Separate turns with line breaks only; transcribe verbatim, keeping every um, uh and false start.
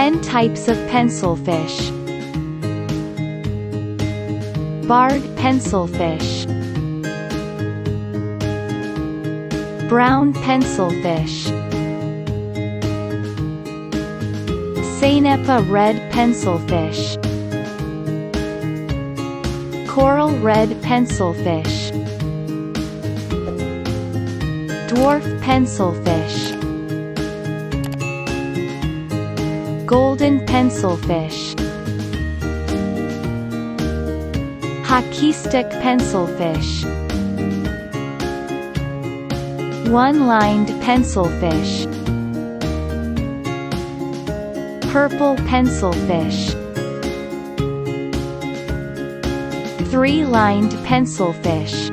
ten types of pencilfish. Barred pencilfish, brown pencilfish, Sanepa red pencilfish, coral red pencilfish, dwarf pencilfish, golden pencilfish, hockeystick pencilfish, one-lined pencilfish, purple pencilfish, three-lined pencilfish,